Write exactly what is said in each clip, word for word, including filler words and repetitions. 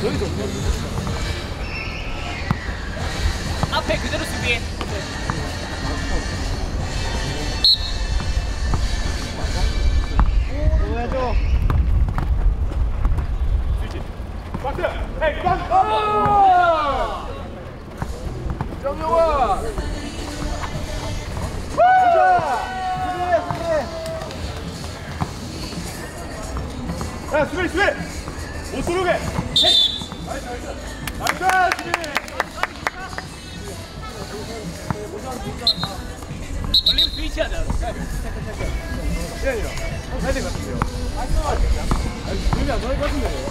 여기서 앞에 그대로 수비. 해줘. 박스. 헤이, 박스. 정영아. 자, 수비, 수비. 못 들어오게. 나이스, 나이스. 나이스, 수비. 걸리면 스위치하자. 시간이요. 헤딩 같은데요. 아니, 수비 안 나올 것 같은데.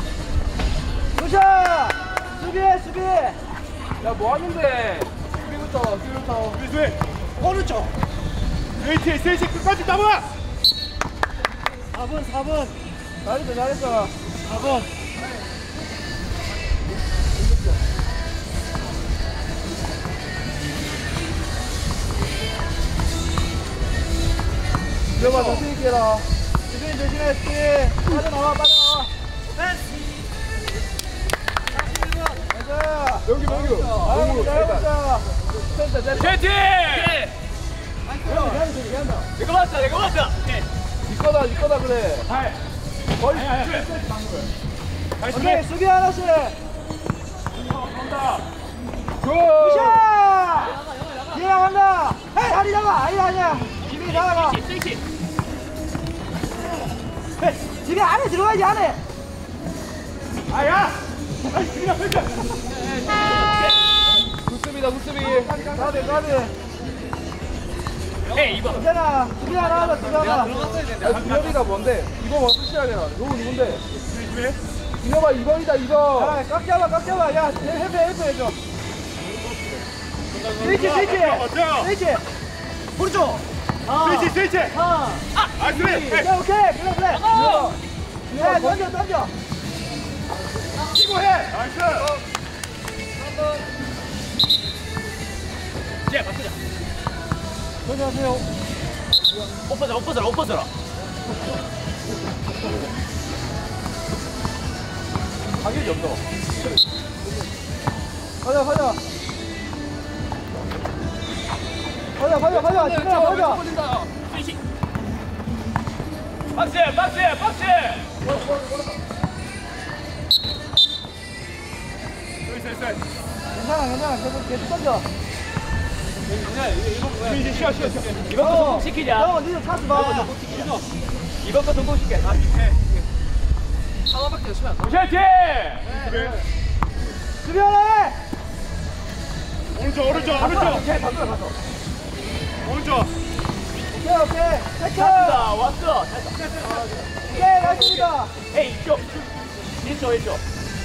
도샤! 수비해, 수비! 야, 뭐 하는데? 수비부터, 수비부터. 수비, 수비. 오른쪽. 스위치, 스위치 끝까지 잡아! 사 번, 사 번. 잘했어, 잘했어. 사 번. 들어봐, 자신 있게 해라. 조심히, 조심해, 스피. 빠져나와, 빠져나와. 맞아. 여기, 여기. 잘해보자, 잘해보자. 센터, 센터. 제티! 미안다. 내가 맞다, 내가 맞다. 니 거다, 니 거다, 그래. 하이. 거의. 오케이, 수비 하나씩. 간다. 굿! 뒤에 나간다. 헤이, 다리 잡아. 아니, 아니야. 집이 나가. 스위치. 헤이, 집이 안에 들어가야지, 안에. 아야! 아이, 그냥 펼쳐. 굿습니다, 굿습이. 가드, 가드. 에이, 이번. 괜찮아. 수비 하나 하자, 수비 하나. 들어갔어야 되는데. 야, 준혁이가 뭔데? 이번 먼저 시작해야 되나? 누구 누군데? 수비. 준혁아, 이번이다, 이번. 야, 깍 잡아, 깍 잡아. 야, 헬프, 헬프 해줘. 스위치, 스위치. 스위치. 오른쪽. 스위치, 스위치. 하나. 아, 수비. 오케이, 오케이. 그래, 그래. 어. 야, 던져, 던져. 치고 해. 나이스. 제 바꾸자. 던져하세요. 옷 벗어라, 옷 벗어라, 옷 벗어라. 가격이 없어. 가자, 가자. 가자, 가자, 가자. 진짜 가자. 스위치. 박스, 박스, 박스. 스위치, 스위치. 괜찮아, 괜찮아. 계속, 계속 던져. 스위치, 쉬어, 쉬어, 쉬어. 이번 거 성공시키자. 형, 니도 차지 마. 이번 거 성공시켜. 하나밖에 더 치면 안 돼. 제티. 수비 하나 해. 오른쪽, 오른쪽, 오른쪽. 오케이, 방금 갔어. 오른쪽. 오케이, 오케이. 체크. 왔어, 왔어. 오케이, 나이스입니다. 에이, 이쪽. 일조, 일조.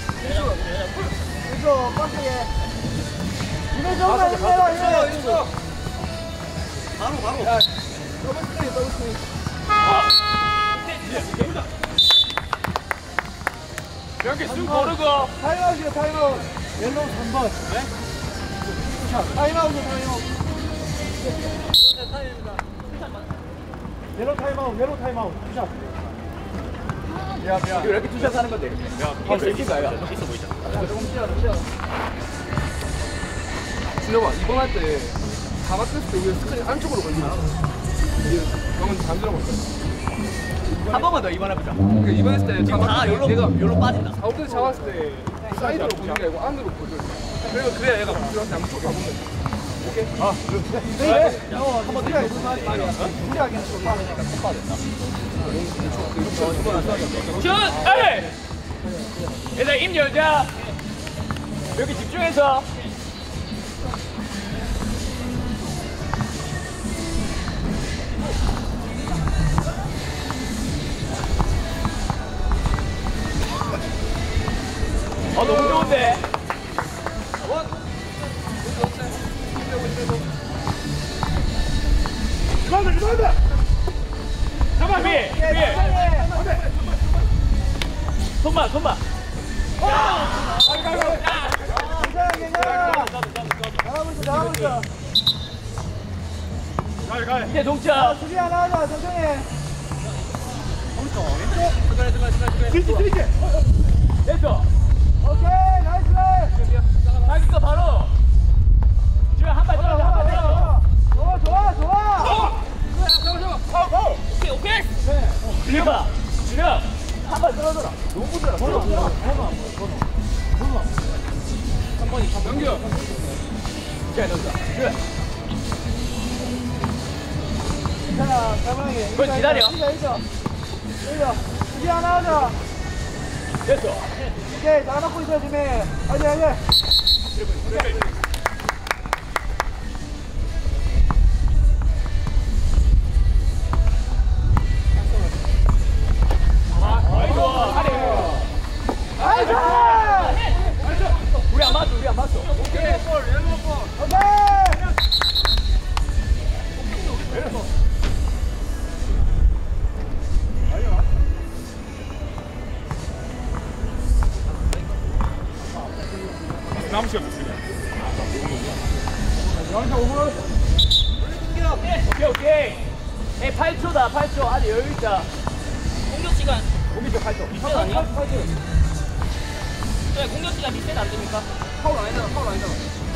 이거 빡세게. 이거 정말 힘내라, 힘내라. 바로, 바로. 야, 더블 스크린, 더블 스크린. 이렇게 쑥 고르고. 타임아웃이요, 타임아웃. 옐로우 삼 번. 네? 타임아웃이요, 타임아웃. 옐로우 타임아웃, 옐로우 타임아웃. 투샷. 미안, 미안. 이거 이렇게 투샷 하는 건데. 야, 바로 이긴다, 야. 있어 보이잖아. 조금 쉬어라, 쉬어라. 준혁아 이번 할 때 다 맞췄을 때 우리 스크린 안쪽으로 걸리나? 형은 반대로 걸렸어. 한 번만 더 이번 해보자. 그 이번 했을 때 지금 다 요로, 내가 요로 빠진다. 아웃대 잡았을 때 사이드로 보는 게 아니고 안으로 보여줘. 그래서 그래야 얘가 준혁한테 양쪽 가보면 돼. 오케이? 아 네? 형, 한번 더 해보자. 무리하게 좀 빠르니까 못 빠졌다. 슛! 에이! 얘들아, 입 열자. 여기 집중해서. 어, 너무 좋은데? 들어간다, 들어간다. 잡아, 위, 위. 손만, 손만. 괜찮아, 괜찮아. 잘하고 있어, 잘하고 있어. 가, 가. 이제 동점. 수비 하나 하자, 천천히. 스위치, 스위치. 됐어. 오케이, 나이스. 자기 거 바로. 지금 한발 떨어져, 한발 떨어져. 좋아, 좋아, 좋아. 오케이, 오케이. 준혁아, 준혁. 한발 떨어져라. 너무 부드러워. 번호, 번호, 번호, 번호. 한 번이 한 번. 넘겨. 자, 넣자. 그래. 괜찮아, 가만히. 그걸 기다려. 이겨, 이겨. 이겨. 이제 하나 하자. 됐어. 오케이, 잘 맞고 있어, 지금. 아니, 아니. 아이 좋아. 나이스! 우리 안 맞어, 우리 안 맞어. 오케이! 남은 시간 몇 분이야? 오케이, 오케이. 에이, 팔 초다, 팔 초. 아직 여유 있다. 공격 시간 공기 좀 팔 초. 리셋 아니야? 네, 공격 시간 리셋 안 됩니까? 파울 아니잖아, 파울 아니잖아.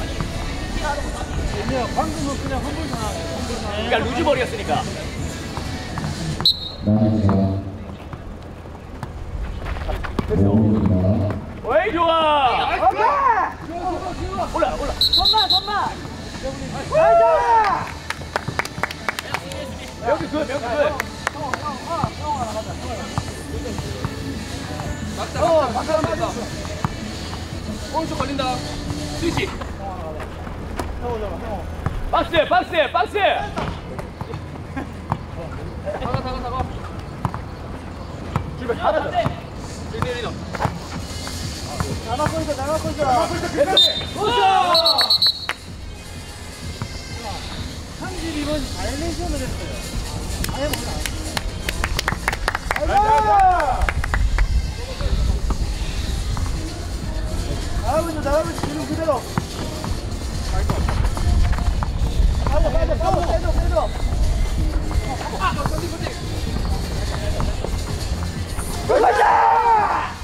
그냥 방금은 그냥 한 번만. 그러니까 루즈볼이었으니까. 어이, 좋아. 오케이! 올라, 올라. 손만, 손만! 나이스! 여기 그, 여기 그. 맞다, 어, 맞다, 맞다, 맞다. 오른쪽 걸린다. 스위치. 박스, 박스, 박스. 다가, 다가, 다가. 출발, 하나 더. 일 대 일이다. 잘 맞고 있어, 잘 맞고 있어. 삼십이 번 바이올레이션을 했어요. 아예 몰라. 나이스! 잘하고 있어, 잘하고 있어. 지금 그대로. 빠져, 빠져, 빠져, 빼줘, 빼줘. 가자!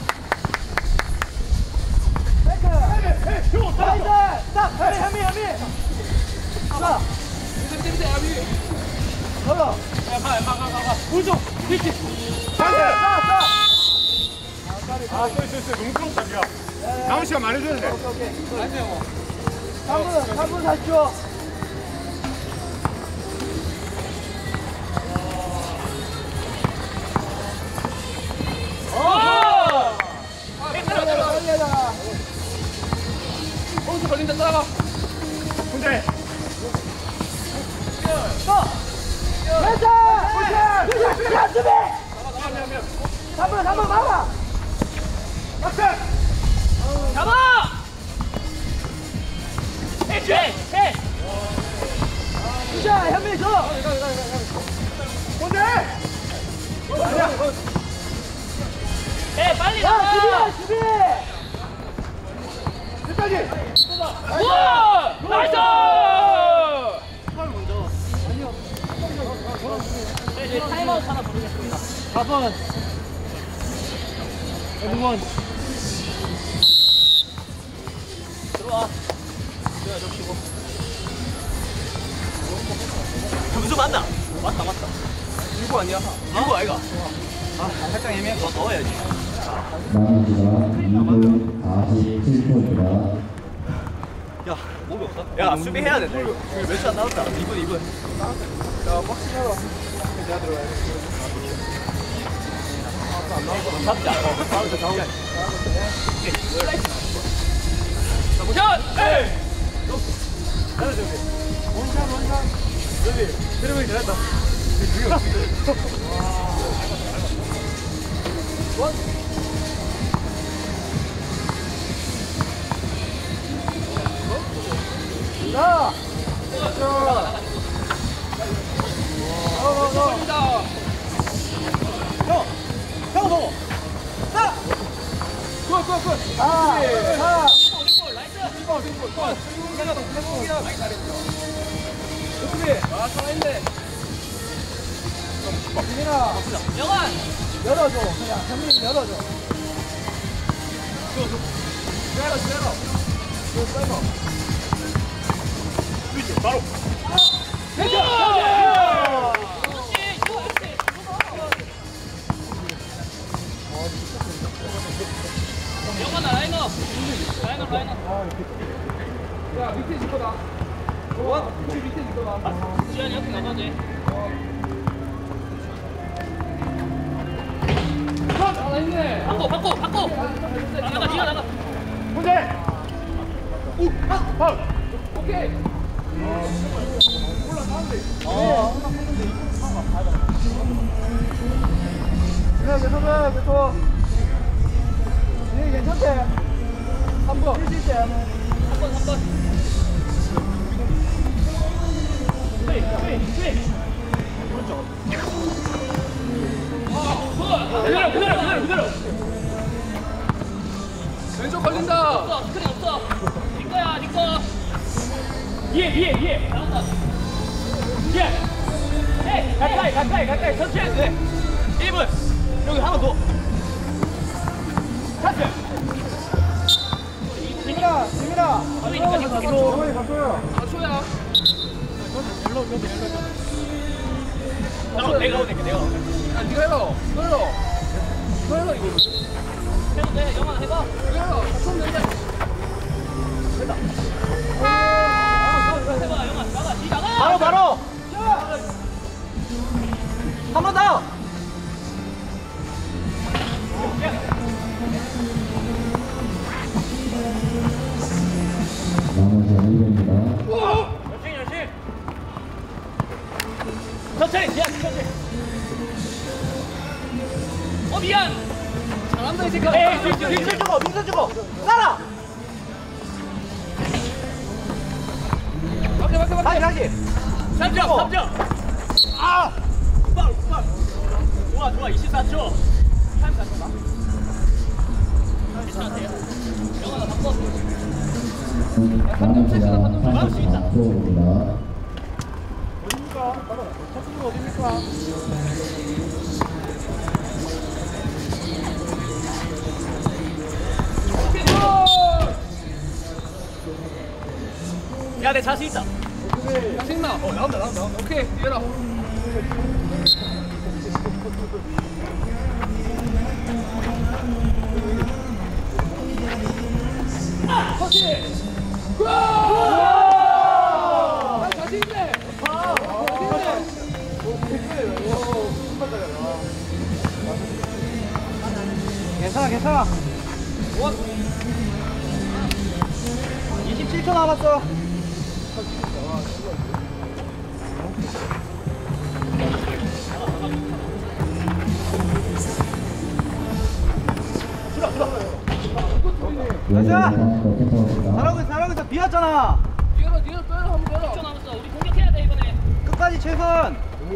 백크! 나이스! 스탑! 현미, 현미, 현미! 자, 밑에, 밑에, 밑에, 아비. 걸어. 가, 가, 가, 가, 가. 우승! 위치! 자, 자, 자! 아, 써 있어, 있어. 너무 부럽다, 니가. 남은 시간 많이 주는데. 오케이, 오케이. 안 돼요. 삼 분, 삼 분 사십 초. 빨리 하자. 오른쪽 걸린다, 따라가. 근데 왼쪽! 푸시! 야, 수비! 삼 분, 삼 분 막아! 잡아! 해줘! 해! 푸시야, 현민이 줘! 뭔데? 해, 빨리 야, 나가! 수비야, 수비! 끝까지. 우와! 나이스! 네, 이제 타임아웃 하나 부르겠습니다. 사 번. 원. 들어와. 내가 좀 쉬고. 점수 맞나? 맞다, 맞다. 이거 아니야? 이거 아이가? 아, 살짝 애매해. 더 넣어야지. 남은 시간 이 분 사십칠 초입니다. 야, 몸이 없어? 야, 수비해야 된다. 이거 몇 초 안 나왔다. 이 분, 이 분. 야, 박스 해라. 내가 들어가야 돼. 잡자. 어, 바로 저 잡자. 샷! 에이! 잘하죠, 여기. 원샷, 원샷. 여기, 드리블 잘한다. 자! 걸린다. 형! 형 보고! 자! 굿, 굿, 굿. 자! 자! 뒷볼, 뒷볼, 굿. 생각보다 생각보다 많이 잘했죠. 좋습니다. 아, 살아있네. 민아, 영환! 열어줘. 그냥 현민이 열어줘. 지나가 지나가. 지나가. 그렇지 바로. 영원아 라인업 라인업 라인업 야 밑에 질 거다. 어? 밑에 밑에 질 거다. 지현이 옆에 나가도 돼 아 있네. 바꿔 바꿔 바꿔 나가 니가 나가 문제. 우. 아. 파울. 오케이. 그래 괜찮아 됐어. 네 괜찮대. 한 번. 뛸수 있대. 한번 한번 스윙 스윙 스윙. 그대로 그대로 그대로 그대로. 왼쪽 걸린다. 없어 스크린 없어 니 거야 니거 위에 위에 위에. 나온다 예. 에이 가까이 가까이 가까이 천천히 해도 돼. 일 분. 여기 한 번 더. 찬스. 지민아 지민아. 그러니까 니거 어머니 가줘요. 아 초야. 나 내가 오니까 내가. 야 니가 해라. 너 해라. 너 해라 이거. 해도 돼 영원아 해봐 니가 해라. 좀 된다. 해봐 영원아 나가 니 나가 바로 바로. 한 번 더. 남은 시간 일 분입니다. 열심히 열심히. 천천히 지하 천천히. 어 미안 잘한다 이 새끼야 에이 민수 민수 주고 민수 주고. 따라. 밖에 밖에 밖에. 다시 다시. 삼 점 삼 점. 아. 파울 파울. 좋아 좋아 이십사 초. 타임 갔나? 괜찮으세요 영원아 바꿔 남은 시간 삼십사 초입니다. 야 내 자신 있다. 신나. 어 나온다 나온다 나온다. 오케이 얘라. 아 자신 있네. 괜찮아 괜찮아. 이십칠 초 남았어. 여자 더 잘하고 있어 잘하고 있어. 비었잖아. 니가 니가 빼라 한번 빼라. 초 남았어 우리 공격해야 돼 이번에 끝까지 최선.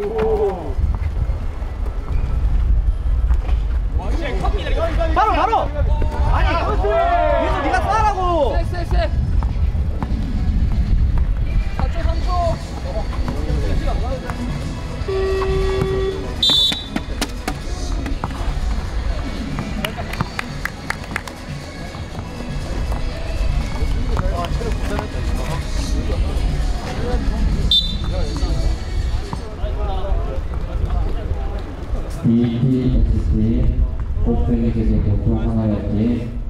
바로 바로. 아니 민수 네가 쏴라고. 쎄쎄쎄. 사 초 삼 초. 비티에스씨 오프닝 기술 보통 하나였지.